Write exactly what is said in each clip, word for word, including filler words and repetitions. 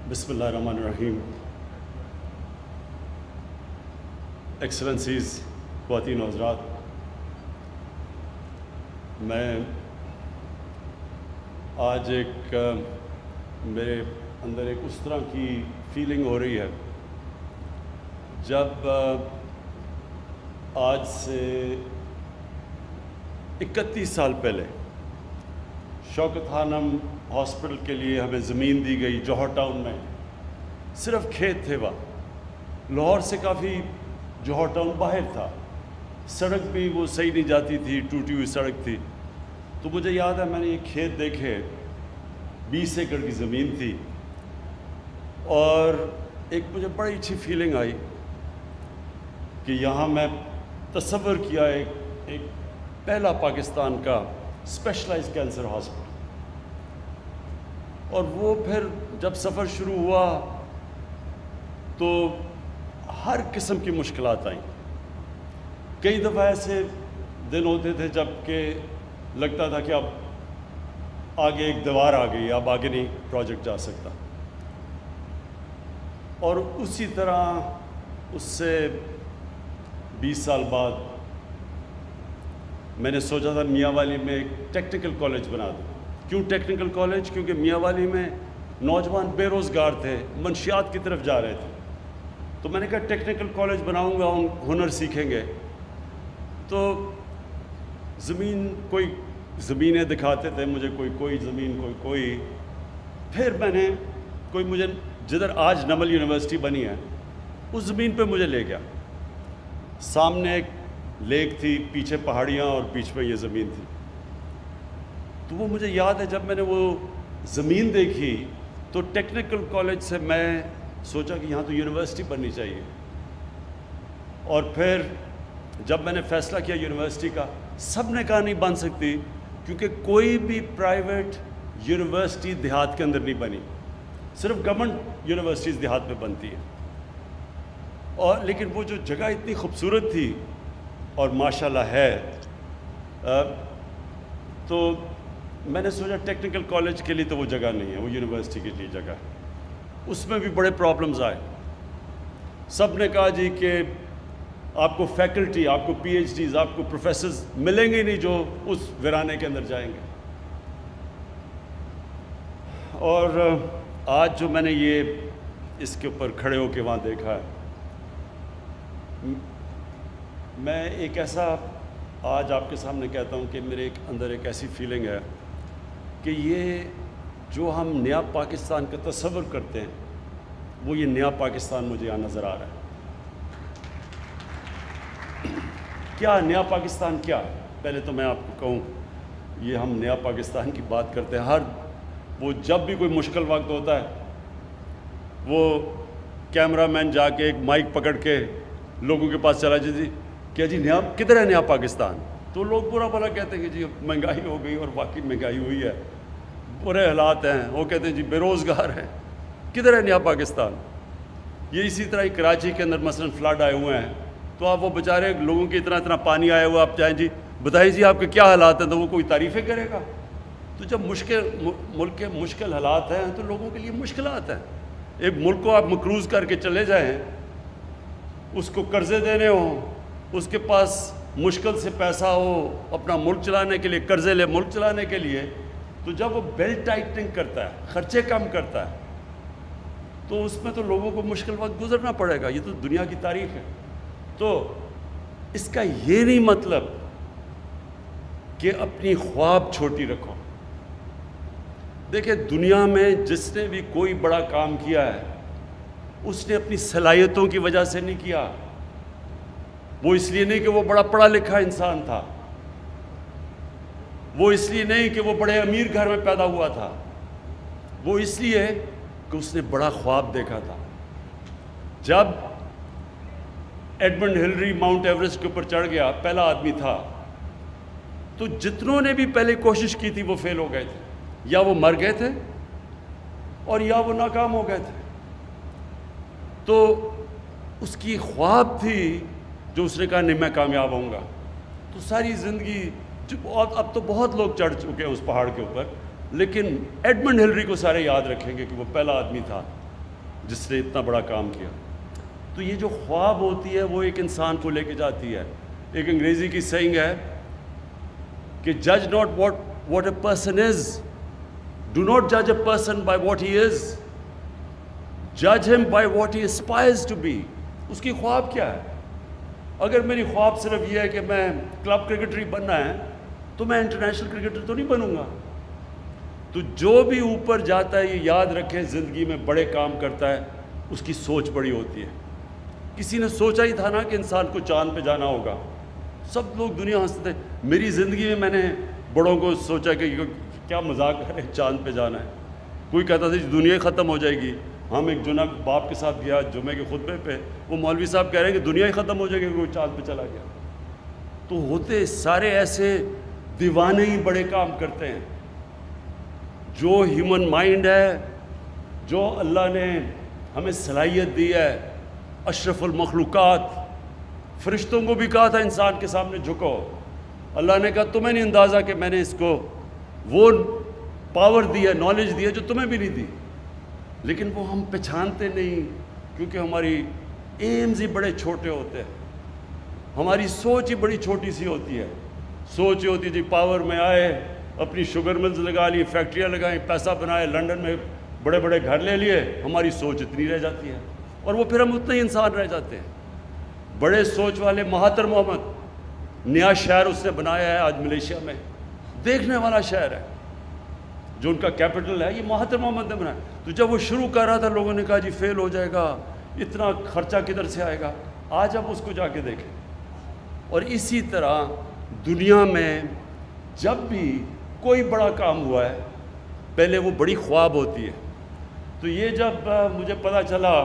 بسم اللہ الرحمن الرحیم. ایکسلنسیز، خواتین و حضرات، میں آج ایک میرے اندر ایک اس طرح کی فیلنگ ہو رہی ہے جب آج سے اکتیس سال پہلے شوکت خانم ہاسپٹل کے لیے ہمیں زمین دی گئی جوہر ٹاؤن میں. صرف کھیت تھے وہاں، لاہور سے کافی جوہر ٹاؤن باہر تھا، سڑک بھی وہ صحیح نہیں جاتی تھی، ٹوٹی ہوئی سڑک تھی. تو مجھے یاد ہے میں نے یہ کھیت دیکھے، بیس ایکڑ کی زمین تھی، اور ایک مجھے بڑی اچھی فیلنگ آئی کہ یہاں میں تصور کیا ایک ایک پہلا پاکستان کا اسپیشلائز کینسر ہاسپٹل. اور وہ پھر جب سفر شروع ہوا تو ہر قسم کی مشکلات آئیں. کئی دفعہ ایسے دن ہوتے تھے جب کہ لگتا تھا کہ اب آگے ایک دیوار آ گئی، اب آگے نہیں پروجیکٹ جا سکتا. اور اسی طرح اس سے بیس سال بعد میں نے سوچا تھا میاں والی میں ایک ٹیکنیکل کالج بنا دوں. کیوں ٹیکنیکل کالج؟ کیونکہ میاں والی میں نوجوان بے روزگار تھے، منشیات کی طرف جا رہے تھے. تو میں نے کہا ٹیکنیکل کالج بناؤں گا، ان ہنر سیکھیں گے. تو زمین کوئی زمینیں دکھاتے تھے مجھے، کوئی کوئی زمین کوئی کوئی پھر میں نے کوئی مجھے جدھر آج نمل یونیورسٹی بنی ہے اس زمین پہ مجھے لے گیا. سامنے ایک لیک تھی، پیچھے پہاڑیاں، اور بیچ میں یہ زمین تھی. تو وہ مجھے یاد ہے جب میں نے وہ زمین دیکھی تو ٹیکنیکل کالج سے میں سوچا کہ یہاں تو یونیورسٹی بننی چاہیے. اور پھر جب میں نے فیصلہ کیا یونیورسٹی کا، سب نے کہا نہیں بن سکتی، کیونکہ کوئی بھی پرائیویٹ یونیورسٹی دیہات کے اندر نہیں بنی، صرف گورنمنٹ یونیورسٹیز دیہات میں بنتی ہیں. اور لیکن وہ جو جگہ اتنی خوبصورت تھی اور ماشاءاللہ ہے، تو میں نے سوچا ٹیکنیکل کالج کے لیے تو وہ جگہ نہیں ہے، وہ یونیورسٹی کے لیے جگہ ہے. اس میں بھی بڑے پرابلمز آئے. سب نے کہا جی کہ آپ کو فیکلٹی، آپ کو پی ایچ ڈیز، آپ کو پروفیسرز ملیں گے نہیں جو اس ویرانے کے اندر جائیں گے. اور آج جو میں نے یہ اس کے اوپر کھڑے ہو کے وہاں دیکھا ہے، میں ایک ایسا آج آپ کے سامنے کہتا ہوں کہ میرے ایک اندر ایک ایسی فیلنگ ہے کہ یہ جو ہم نیا پاکستان کا تصور کرتے ہیں وہ یہ نیا پاکستان مجھے یہاں نظر آ رہا ہے. کیا نیا پاکستان؟ کیا پہلے تو میں آپ کو کہوں، یہ ہم نیا پاکستان کی بات کرتے ہیں، ہر وہ جب بھی کوئی مشکل وقت ہوتا ہے وہ کیمرہ مین جا کے ایک مائک پکڑ کے لوگوں کے پاس چلا جائے، جی کیا جی نیا کدھر ہے نیا پاکستان؟ تو لوگ برا بھلا کہتے ہیں کہ جی مہنگائی ہو گئی، اور واقعی مہنگائی ہوئی ہے، برے حالات ہیں. وہ کہتے ہیں جی بے روزگار ہیں، کدھر ہے نیا پاکستان؟ یہ اسی طرح کراچی کے اندر مثلا فلڈ آئے ہوئے ہیں، تو آپ وہ بیچارے لوگوں کے اتنا اتنا پانی آیا ہوا، آپ جائیں جی بتائیے جی آپ کے کیا حالات ہیں، تو وہ کوئی تعریفیں کرے گا. تو جب مشکل ملک کے مشکل حالات ہیں تو لوگوں کے لیے مشکلات ہیں. ایک ملک کو آپ مقروض کر کے چلے جائیں، اس کو قرضے دینے ہوں، اس کے پاس مشکل سے پیسہ ہو اپنا ملک چلانے کے لیے، قرضے لے ملک چلانے کے لیے، تو جب وہ بیلٹ ٹائٹنگ کرتا ہے، خرچے کم کرتا ہے، تو اس میں تو لوگوں کو مشکل وقت گزرنا پڑے گا. یہ تو دنیا کی تاریخ ہے. تو اس کا یہ نہیں مطلب کہ اپنی خواب چھوٹی رکھو. دیکھیں دنیا میں جس نے بھی کوئی بڑا کام کیا ہے اس نے اپنی صلاحیتوں کی وجہ سے نہیں کیا. وہ اس لیے نہیں کہ وہ بڑا پڑھا لکھا انسان تھا، وہ اس لیے نہیں کہ وہ بڑے امیر گھر میں پیدا ہوا تھا، وہ اس لیے کہ اس نے بڑا خواب دیکھا تھا. جب ایڈمنڈ ہلری ماؤنٹ ایوریسٹ کے اوپر چڑھ گیا، پہلا آدمی تھا، تو جتنوں نے بھی پہلے کوشش کی تھی وہ فیل ہو گئے تھے، یا وہ مر گئے تھے اور یا وہ ناکام ہو گئے تھے. تو اس کی خواب تھی جو اس نے کہا نہیں میں کامیاب ہوں گا. تو ساری زندگی اب تو بہت لوگ چڑھ چکے ہیں اس پہاڑ کے اوپر، لیکن ایڈمنڈ ہلری کو سارے یاد رکھیں گے کہ وہ پہلا آدمی تھا جس نے اتنا بڑا کام کیا. تو یہ جو خواب ہوتی ہے وہ ایک انسان کو لے کے جاتی ہے. ایک انگریزی کی سینگ ہے کہ جج not what what a person is, do not جج a person by what he از، جج ہم by what he aspires to be. اس کی خواب کیا ہے؟ اگر میری خواب صرف یہ ہے کہ میں کلب کرکٹر ہی بننا ہے تو میں انٹرنیشنل کرکٹر تو نہیں بنوں گا. تو جو بھی اوپر جاتا ہے یہ یاد رکھیں زندگی میں بڑے کام کرتا ہے اس کی سوچ بڑی ہوتی ہے. کسی نے سوچا ہی تھا نا کہ انسان کو چاند پہ جانا ہوگا، سب لوگ دنیا ہنستے تھے. میری زندگی میں میں نے بڑوں کو سوچا کہ کیا مذاق کریں چاند پہ جانا ہے. کوئی کہتا تھا دنیا ہی ختم ہو جائے گی. ہم ایک جناب باپ کے ساتھ گیا جمعے کے خطبے پہ، وہ مولوی صاحب کہہ رہے ہیں کہ دنیا ہی ختم ہو جائے گی کوئی چاند پہ چلا گیا. تو ہوتے سارے ایسے دیوانے ہی بڑے کام کرتے ہیں. جو ہیومن مائنڈ ہے، جو اللہ نے ہمیں صلاحیت دی ہے، اشرف المخلوقات، فرشتوں کو بھی کہا تھا انسان کے سامنے جھکو. اللہ نے کہا تمہیں نہیں اندازہ کہ میں نے اس کو وہ پاور دی ہے، نالج دی ہے جو تمہیں بھی نہیں دی. لیکن وہ ہم پہچانتے نہیں کیونکہ ہماری ایمز ہی بڑے چھوٹے ہوتے ہیں، ہماری سوچ ہی بڑی چھوٹی سی ہوتی ہے. سوچ یہ ہوتی ہے جی پاور میں آئے، اپنی شوگر ملز لگا لی، فیکٹریاں لگائیں، پیسہ بنائے، لنڈن میں بڑے بڑے گھر لے لیے. ہماری سوچ اتنی رہ جاتی ہے اور وہ پھر ہم اتنے ہی انسان رہ جاتے ہیں. بڑے سوچ والے مہاتر محمد، نیا شہر اس نے بنایا ہے آج ملیشیا میں، دیکھنے والا شہر ہے. جو ان کا کیپٹل ہے یہ مہاتر محمد نے بنایا. تو جب وہ شروع کر رہا تھا لوگوں نے کہا جی فیل ہو جائے گا، اتنا خرچہ کدھر سے آئے گا. آج اب اس کو جا کے دیکھیں. اور اسی طرح دنیا میں جب بھی کوئی بڑا کام ہوا ہے پہلے وہ بڑی خواب ہوتی ہے. تو یہ جب مجھے پتہ چلا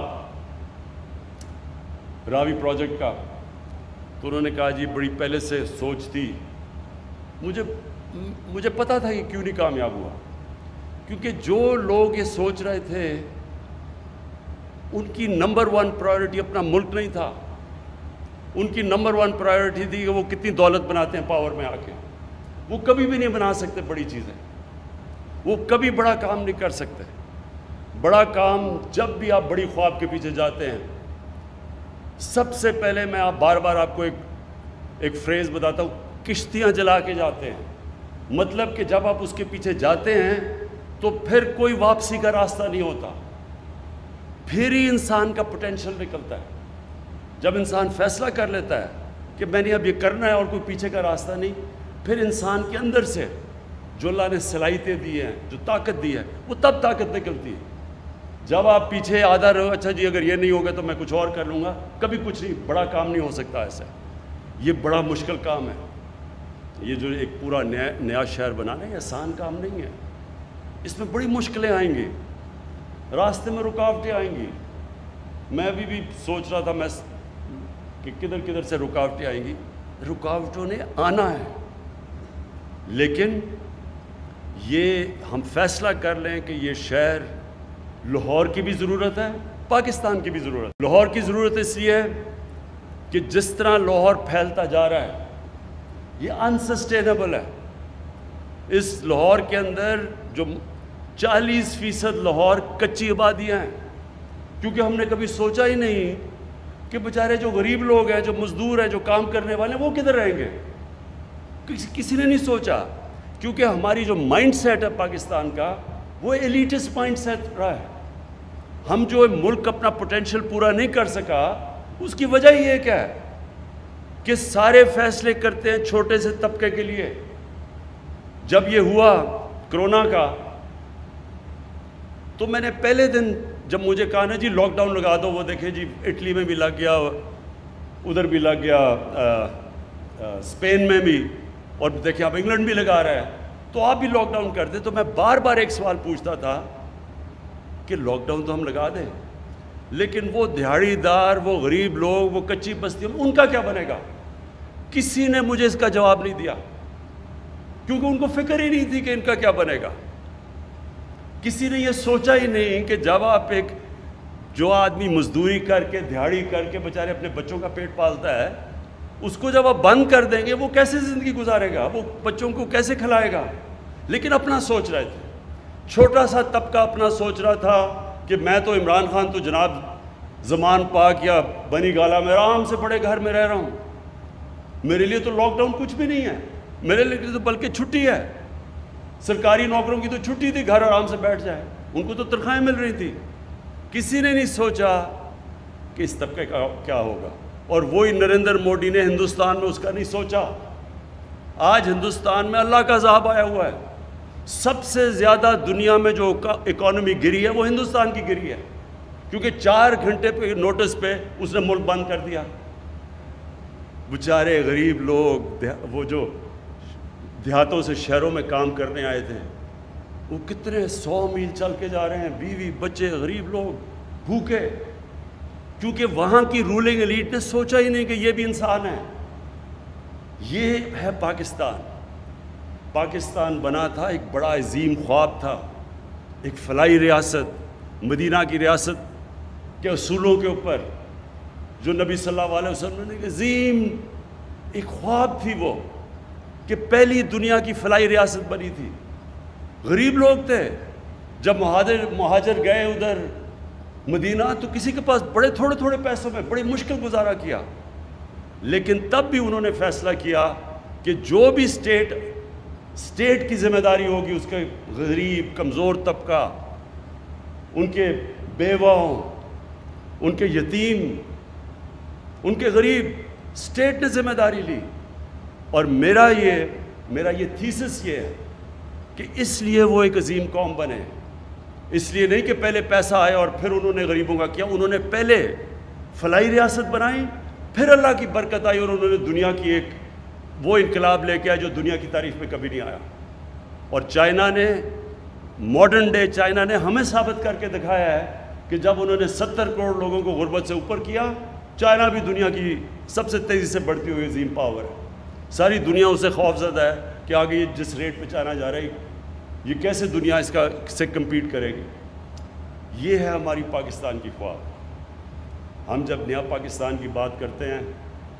راوی پروجیکٹ کا تو انہوں نے کہا جی بڑی پہلے سے سوچ تھی. مجھے مجھے پتہ تھا کہ کیوں نہیں کامیاب ہوا، کیونکہ جو لوگ یہ سوچ رہے تھے ان کی نمبر ون پرائیورٹی اپنا ملک نہیں تھا. ان کی نمبر ون پرائیورٹی تھی کہ وہ کتنی دولت بناتے ہیں پاور میں آ کے. وہ کبھی بھی نہیں بنا سکتے بڑی چیزیں، وہ کبھی بڑا کام نہیں کر سکتے. بڑا کام جب بھی آپ بڑی خواب کے پیچھے جاتے ہیں، سب سے پہلے میں آپ بار بار آپ کو ایک ایک فریز بتاتا ہوں، کشتیاں جلا کے جاتے ہیں. مطلب کہ جب آپ اس کے پیچھے جاتے ہیں تو پھر کوئی واپسی کا راستہ نہیں ہوتا، پھر ہی انسان کا پوٹینشیل نکلتا ہے. جب انسان فیصلہ کر لیتا ہے کہ میں نے اب یہ کرنا ہے اور کوئی پیچھے کا راستہ نہیں، پھر انسان کے اندر سے جو اللہ نے صلاحیتیں دی ہیں، جو طاقت دی ہے، وہ تب طاقت نکلتی ہے. جب آپ پیچھے آدھا رہو اچھا جی اگر یہ نہیں ہوگا تو میں کچھ اور کر لوں گا، کبھی کچھ نہیں، بڑا کام نہیں ہو سکتا ایسا. یہ بڑا مشکل کام ہے. یہ جو ایک پورا نیا نیا شہر بنانا ہے آسان کام نہیں ہے. اس میں بڑی مشکلیں آئیں گی، راستے میں رکاوٹیں آئیں گی. میں ابھی بھی سوچ رہا تھا میں کہ کدھر کدھر سے رکاوٹیں آئیں گی. رکاوٹوں نے آنا ہے، لیکن یہ ہم فیصلہ کر لیں کہ یہ شہر لاہور کی بھی ضرورت ہے، پاکستان کی بھی ضرورت ہے. لاہور کی ضرورت اس لیے ہے کہ جس طرح لاہور پھیلتا جا رہا ہے یہ انسسٹینیبل ہے. اس لاہور کے اندر جو چالیس فیصد لاہور کچی آبادیاں ہیں، کیونکہ ہم نے کبھی سوچا ہی نہیں کہ بیچارے جو غریب لوگ ہیں، جو مزدور ہیں، جو کام کرنے والے ہیں، وہ کدھر رہیں گے. کسی نے نہیں سوچا، کیونکہ ہماری جو مائنڈ سیٹ ہے پاکستان کا وہ ایلیٹس مائنڈ سیٹ رہا ہے. ہم جو ملک اپنا پوٹینشیل پورا نہیں کر سکا، اس کی وجہ یہ کیا ہے کہ سارے فیصلے کرتے ہیں چھوٹے سے طبقے کے لیے. جب یہ ہوا کرونا کا تو میں نے پہلے دن جب مجھے کہا نا جی لاک ڈاؤن لگا دو، وہ دیکھیں جی اٹلی میں بھی لگ گیا، ادھر بھی لگ گیا، اسپین میں بھی، اور دیکھیں اب انگلینڈ بھی لگا رہا ہے، تو آپ بھی لاک ڈاؤن کر دیں. تو میں بار بار ایک سوال پوچھتا تھا کہ لاک ڈاؤن تو ہم لگا دیں، لیکن وہ دیہڑی دار، وہ غریب لوگ، وہ کچی بستیاں، ان کا کیا بنے گا؟ کسی نے مجھے اس کا جواب نہیں دیا، کیونکہ ان کو فکر ہی نہیں تھی کہ ان کا کیا بنے گا. کسی نے یہ سوچا ہی نہیں کہ جب آپ ایک جو آدمی مزدوری کر کے دیہڑی کر کے بیچارے اپنے بچوں کا پیٹ پالتا ہے، اس کو جب آپ بند کر دیں گے وہ کیسے زندگی گزارے گا، وہ بچوں کو کیسے کھلائے گا. لیکن اپنا سوچ رہے تھے، چھوٹا سا طبقہ اپنا سوچ رہا تھا، کہ میں تو عمران خان تو جناب زمان پاک یا بنی گالا میں آرام سے بڑے گھر میں رہ رہا ہوں، میرے لیے تو لاک ڈاؤن کچھ بھی نہیں ہے، میرے لیے تو بلکہ چھٹی ہے، سرکاری نوکروں کی تو چھٹی تھی، گھر آرام سے بیٹھ جائے، ان کو تو تنخواہیں مل رہی تھی۔ کسی نے نہیں سوچا کہ اس طبقے کا کیا ہوگا، اور وہی نریندر موڈی نے ہندوستان میں اس کا نہیں سوچا۔ آج ہندوستان میں اللہ کا عذاب آیا ہوا ہے، سب سے زیادہ دنیا میں جو اکانومی گری ہے وہ ہندوستان کی گری ہے، کیونکہ چار گھنٹے پہ نوٹس پہ اس نے ملک بند کر دیا۔ بیچارے غریب لوگ، وہ جو دیہاتوں سے شہروں میں کام کرنے آئے تھے، وہ کتنے سو میل چل کے جا رہے ہیں، بیوی بچے غریب لوگ بھوکے، کیونکہ وہاں کی رولنگ ایلیٹ نے سوچا ہی نہیں کہ یہ بھی انسان ہے۔ یہ ہے پاکستان۔ پاکستان بنا تھا، ایک بڑا عظیم خواب تھا، ایک فلاحی ریاست، مدینہ کی ریاست کے اصولوں کے اوپر، جو نبی صلی اللہ علیہ وسلم نے ایک عظیم ایک خواب تھی، وہ کہ پہلی دنیا کی فلاحی ریاست بنی تھی۔ غریب لوگ تھے، جب مہاجر مہاجر گئے ادھر مدینہ تو کسی کے پاس بڑے تھوڑے تھوڑے پیسوں میں بڑی مشکل گزارا کیا، لیکن تب بھی انہوں نے فیصلہ کیا کہ جو بھی اسٹیٹ اسٹیٹ کی ذمہ داری ہوگی، اس کے غریب کمزور طبقہ، ان کے بیواؤں، ان کے یتیم، ان کے غریب، اسٹیٹ نے ذمہ داری لی۔ اور میرا یہ میرا یہ تھیسس یہ ہے کہ اس لیے وہ ایک عظیم قوم بنے، اس لیے نہیں کہ پہلے پیسہ آیا اور پھر انہوں نے غریبوں کا کیا، انہوں نے پہلے فلاحی ریاست بنائی، پھر اللہ کی برکت آئی اور انہوں نے دنیا کی ایک وہ انقلاب لے کے آیا جو دنیا کی تاریخ میں کبھی نہیں آیا۔ اور چائنا نے، ماڈرن ڈے چائنا نے ہمیں ثابت کر کے دکھایا ہے کہ جب انہوں نے ستر کروڑ لوگوں کو غربت سے اوپر کیا، چائنا بھی دنیا کی سب سے تیزی سے بڑھتی ہوئی عظیم پاور ہے۔ ساری دنیا اسے خوف زدہ ہے کہ آگے یہ جس ریٹ پہ چائنا جا رہی، یہ کیسے دنیا اس کا سے کمپیٹ کرے گی۔ یہ ہے ہماری پاکستان کی خواب۔ ہم جب نیا پاکستان کی بات کرتے ہیں،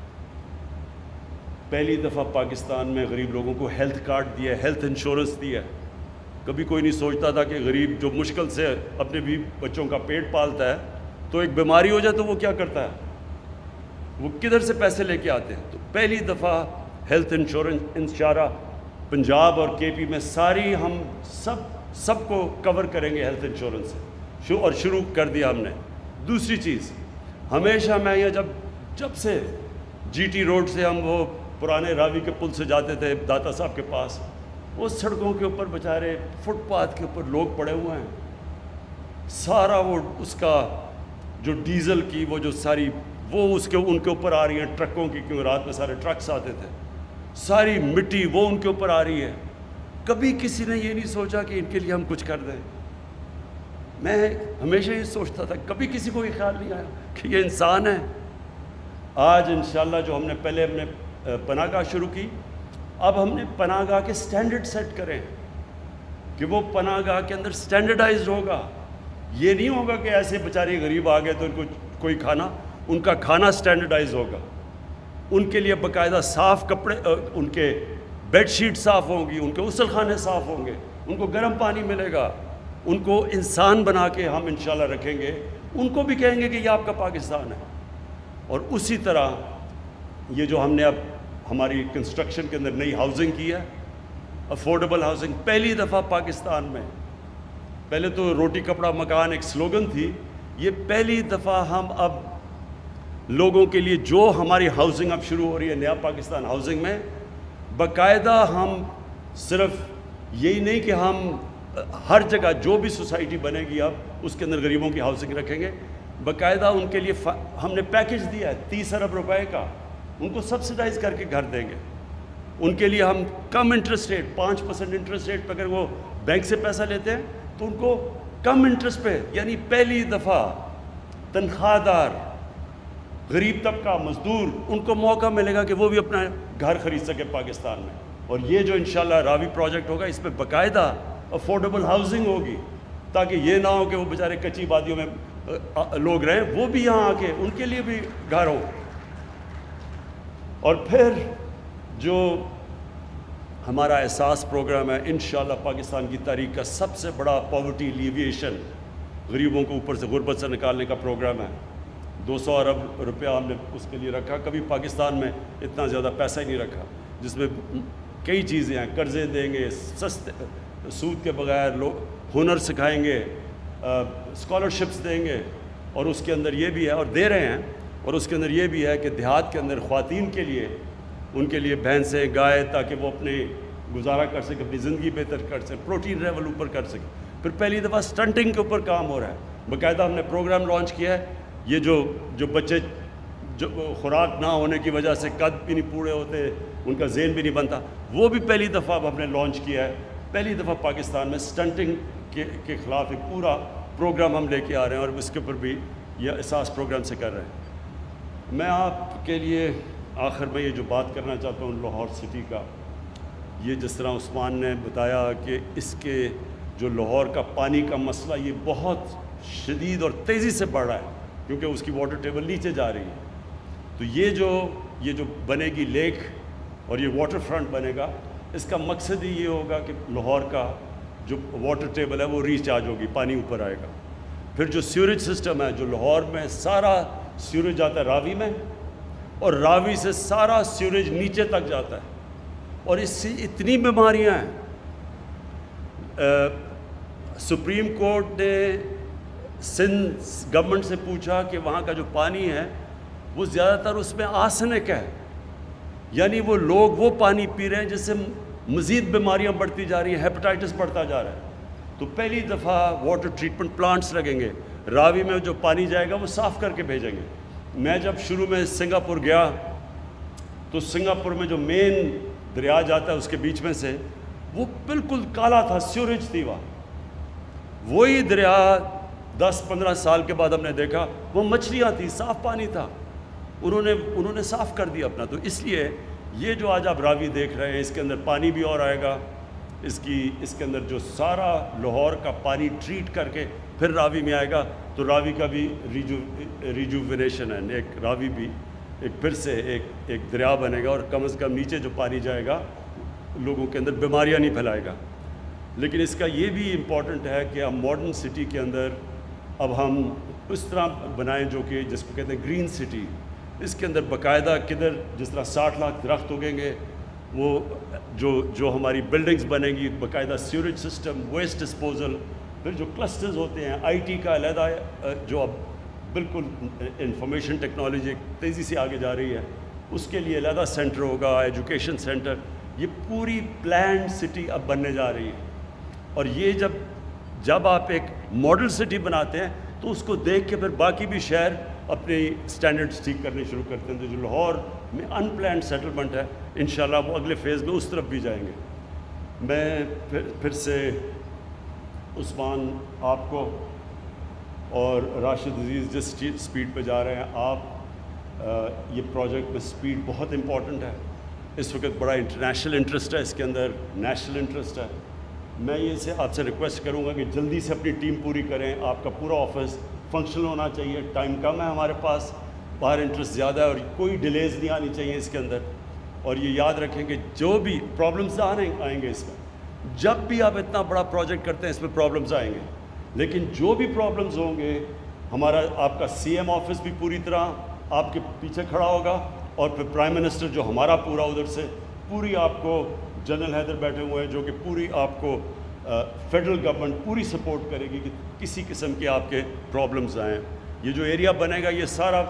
پہلی دفعہ پاکستان میں غریب لوگوں کو ہیلتھ کارڈ دیا ہے، ہیلتھ انشورنس دیا ہے۔ کبھی کوئی نہیں سوچتا تھا کہ غریب جو مشکل سے اپنے بھی بچوں کا پیٹ پالتا ہے، تو ایک بیماری ہو جائے تو وہ کیا کرتا ہے، وہ کدھر سے پیسے لے کے آتے ہیں۔ تو پہلی دفعہ ہیلتھ انشورنس انشارہ پنجاب اور کے پی میں ساری ہم سب سب کو کور کریں گے ہیلتھ انشورنس سے، اور شروع کر دیا ہم نے۔ دوسری چیز، ہمیشہ میں یہ جب جب سے جی ٹی روڈ سے ہم وہ پرانے راوی کے پل سے جاتے تھے داتا صاحب کے پاس، اس سڑکوں کے اوپر بیچارے فٹ پاتھ کے اوپر لوگ پڑے ہوئے ہیں، سارا وہ اس کا جو ڈیزل کی وہ جو ساری وہ اس کے ان کے اوپر آ رہی ہیں ٹرکوں کی، کیوں رات میں سارے ٹرکس آتے تھے، ساری مٹی وہ ان کے اوپر آ رہی ہے۔ کبھی کسی نے یہ نہیں سوچا کہ ان کے لیے ہم کچھ کر دیں۔ میں ہمیشہ یہ سوچتا تھا، کبھی کسی کو یہ خیال نہیں آیا کہ یہ انسان ہے۔ آج انشاءاللہ جو ہم نے پہلے ہم نے پناہ گاہ شروع کی، اب ہم نے پناہ گاہ کے سٹینڈرڈ سیٹ کریں کہ وہ پناہ گاہ کے اندر سٹینڈرڈائزڈ ہوگا۔ یہ نہیں ہوگا کہ ایسے بیچارے غریب آ گئے تو ان کو کوئی کھانا، ان کا کھانا سٹینڈرڈائز ہوگا، ان کے لیے باقاعدہ صاف کپڑے، ان کے بیڈ شیٹ صاف ہوں گی، ان کے غسل خانے صاف ہوں گے، ان کو گرم پانی ملے گا، ان کو انسان بنا کے ہم انشاءاللہ رکھیں گے، ان کو بھی کہیں گے کہ یہ آپ کا پاکستان ہے۔ اور اسی طرح یہ جو ہم نے اب ہماری کنسٹرکشن کے اندر نئی ہاؤسنگ کی ہے، افورڈیبل ہاؤسنگ، پہلی دفعہ پاکستان میں، پہلے تو روٹی کپڑا مکان ایک سلوگن تھی، یہ پہلی دفعہ ہم اب لوگوں کے لیے جو ہماری ہاؤسنگ اب شروع ہو رہی ہے نیا پاکستان ہاؤسنگ میں، باقاعدہ ہم صرف یہی نہیں کہ ہم ہر جگہ جو بھی سوسائٹی بنے گی اب اس کے اندر غریبوں کی ہاؤسنگ رکھیں گے، باقاعدہ ان کے لیے ہم نے پیکج دیا ہے تیس ارب روپے کا، ان کو سبسڈائز کر کے گھر دیں گے، ان کے لیے ہم کم انٹرسٹ ریٹ، پانچ پرسنٹ انٹرسٹ ریٹ پہ اگر وہ بینک سے پیسہ لیتے ہیں تو ان کو کم انٹرسٹ پہ، یعنی پہلی دفعہ تنخواہ دار غریب طبقہ مزدور ان کو موقع ملے گا کہ وہ بھی اپنا گھر خرید سکے پاکستان میں۔ اور یہ جو انشاءاللہ راوی پروجیکٹ ہوگا، اس میں باقاعدہ افورڈیبل ہاؤسنگ ہوگی، تاکہ یہ نہ ہو کہ وہ بیچارے کچی وادیوں میں لوگ رہیں، وہ بھی یہاں آ کے ان کے لیے بھی گھر ہو۔ اور پھر جو ہمارا احساس پروگرام ہے انشاءاللہ پاکستان کی تاریخ کا سب سے بڑا پاورٹی ایلیویشن، غریبوں کو اوپر سے غربت سے نکالنے کا پروگرام ہے. دو سو ارب روپیہ ہم نے اس کے لیے رکھا. کبھی پاکستان میں اتنا زیادہ پیسہ ہی نہیں رکھا, جس میں کئی چیزیں ہیں. قرضے دیں گے سستے سود کے بغیر, لوگ ہنر سکھائیں گے, اسکالرشپس دیں گے, اور اس کے اندر یہ بھی ہے, اور دے رہے ہیں, اور اس کے اندر یہ بھی ہے کہ دیہات کے اندر خواتین کے لیے, ان کے لیے بھینسیں گائے, تاکہ وہ اپنے گزارا کر سکیں, اپنی زندگی بہتر کر سکیں, پروٹین لیول اوپر کر سکیں. پھر پہلی دفعہ سٹنٹنگ کے اوپر کام ہو رہا ہے. باقاعدہ ہم نے پروگرام لانچ کیا ہے. یہ جو جو بچے جو خوراک نہ ہونے کی وجہ سے قد بھی نہیں پورے ہوتے, ان کا ذہن بھی نہیں بنتا, وہ بھی پہلی دفعہ اب ہم نے لانچ کیا ہے. پہلی دفعہ پاکستان میں سٹنٹنگ کے کے خلاف ایک پورا پروگرام ہم لے کے آ رہے ہیں, اور اس کے اوپر بھی یہ احساس پروگرام سے کر رہے ہیں. میں آپ کے لیے آخر میں یہ جو بات کرنا چاہتا ہوں لاہور سٹی کا, یہ جس طرح عثمان نے بتایا کہ اس کے جو لاہور کا پانی کا مسئلہ یہ بہت شدید اور تیزی سے بڑھ رہا ہے, کیونکہ اس کی واٹر ٹیبل نیچے جا رہی ہے. تو یہ جو یہ جو بنے گی لیک اور یہ واٹر فرنٹ بنے گا, اس کا مقصد ہی یہ ہوگا کہ لاہور کا جو واٹر ٹیبل ہے وہ ریچارج ہوگی, پانی اوپر آئے گا. پھر جو سیوریج سسٹم ہے, جو لاہور میں سارا سیوریج جاتا ہے راوی میں, اور راوی سے سارا سیوریج نیچے تک جاتا ہے, اور اس سے اتنی بیماریاں ہیں. سپریم کورٹ نے سندھ گورنمنٹ سے پوچھا کہ وہاں کا جو پانی ہے وہ زیادہ تر اس میں آرسینک ہے, یعنی وہ لوگ وہ پانی پی رہے ہیں جس سے مزید بیماریاں بڑھتی جا رہی ہیں, ہیپاٹائٹس بڑھتا جا رہا ہے. تو پہلی دفعہ واٹر ٹریٹمنٹ پلانٹس لگیں گے, راوی میں جو پانی جائے گا وہ صاف کر کے بھیجیں گے. میں جب شروع میں سنگاپور گیا تو سنگاپور میں جو مین دریا جاتا ہے اس کے بیچ میں سے, وہ بالکل کالا تھا, سیوریج تھی وہاں. وہی دریا دس پندرہ سال کے بعد ہم نے دیکھا وہ مچھلیاں تھیں, صاف پانی تھا. انہوں نے انہوں نے صاف کر دیا اپنا. تو اس لیے یہ جو آج آپ راوی دیکھ رہے ہیں, اس کے اندر پانی بھی اور آئے گا. اس کی اس کے اندر جو سارا لاہور کا پانی ٹریٹ کر کے پھر راوی میں آئے گا, تو راوی کا بھی ریجو ریجوونیشن ہے. ایک راوی بھی ایک پھر سے ایک ایک دریا بنے گا, اور کم از کم نیچے جو پانی جائے گا لوگوں کے اندر بیماریاں نہیں پھیلائے گا. لیکن اس کا یہ بھی امپورٹنٹ ہے کہ ہم ماڈرن سٹی کے اندر اب ہم اس طرح بنائیں جو کہ جس کو کہتے ہیں گرین سٹی. اس کے اندر باقاعدہ کدھر جس طرح ساٹھ لاکھ درخت اگیں گے, وہ جو جو ہماری بلڈنگز بنیں گی, باقاعدہ سیوریج سسٹم, ویسٹ ڈسپوزل, پھر جو کلسٹرز ہوتے ہیں, آئی ٹی کا علیحدہ جو اب بالکل انفارمیشن ٹیکنالوجی تیزی سے آگے جا رہی ہے, اس کے لیے علیحدہ سینٹر ہوگا, ایجوکیشن سینٹر. یہ پوری پلانڈ سٹی اب بننے جا رہی ہے. اور یہ جب جب آپ ایک ماڈل سٹی بناتے ہیں تو اس کو دیکھ کے پھر باقی بھی شہر اپنے سٹینڈرڈز ٹھیک کرنے شروع کرتے ہیں. تو جو لاہور میں ان پلانڈ سیٹلمنٹ ہے, انشاءاللہ وہ اگلے فیز میں اس طرف بھی جائیں گے. میں پھر پھر سے عثمان آپ کو اور راشد عزیز جس سپیڈ پہ جا رہے ہیں آپ, یہ پروجیکٹ میں سپیڈ بہت امپورٹنٹ ہے. اس وقت بڑا انٹرنیشنل انٹرسٹ ہے اس کے اندر, نیشنل انٹرسٹ ہے. میں یہ سے آپ سے ریکویسٹ کروں گا کہ جلدی سے اپنی ٹیم پوری کریں. آپ کا پورا آفس فنکشنل ہونا چاہیے. ٹائم کم ہے ہمارے پاس, باہر انٹرسٹ زیادہ ہے, اور کوئی ڈیلیز نہیں آنی چاہیے اس کے اندر. اور یہ یاد رکھیں کہ جو بھی پرابلمز آنے آئیں گے اس میں, جب بھی آپ اتنا بڑا پروجیکٹ کرتے ہیں اس میں پرابلمز آئیں گے, لیکن جو بھی پرابلمز ہوں گے ہمارا آپ کا سی ایم آفس بھی پوری طرح آپ کے پیچھے کھڑا ہوگا, اور پھر پرائم منسٹر جو ہمارا پورا ادھر سے پوری آپ کو, جنرل حیدر بیٹھے ہوئے ہیں جو کہ پوری آپ کو فیڈرل گورنمنٹ پوری سپورٹ کرے گی کہ کسی قسم کے آپ کے پرابلمز آئیں. یہ جو ایریا بنے گا یہ سارا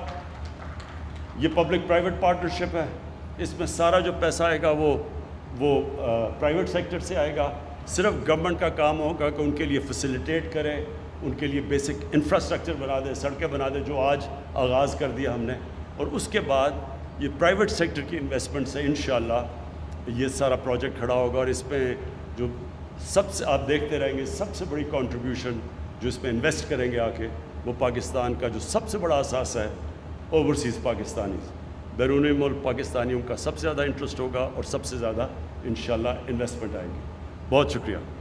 یہ پبلک پرائیویٹ پارٹنرشپ ہے. اس میں سارا جو پیسہ آئے گا وہ وہ پرائیویٹ سیکٹر سے آئے گا. صرف گورنمنٹ کا کام ہوگا کہ ان کے لیے فیسیلیٹیٹ کرے, ان کے لیے بیسک انفراسٹرکچر بنا دے, سڑکیں بنا دے, جو آج آغاز کر دیا ہم نے. اور اس کے بعد یہ پرائیویٹ سیکٹر کی انویسٹمنٹ سے انشاءاللہ یہ سارا پروجیکٹ کھڑا ہوگا. اور اس میں جو سب سے آپ دیکھتے رہیں گے سب سے بڑی کنٹریبیوشن جو اس میں انویسٹ کریں گے آ کے, وہ پاکستان کا جو سب سے بڑا اثاثہ ہے اوورسیز پاکستانیز, بیرون ملک پاکستانیوں کا سب سے زیادہ انٹرسٹ ہوگا, اور سب سے زیادہ انشاءاللہ انویسٹمنٹ آئے گی. بہت شکریہ.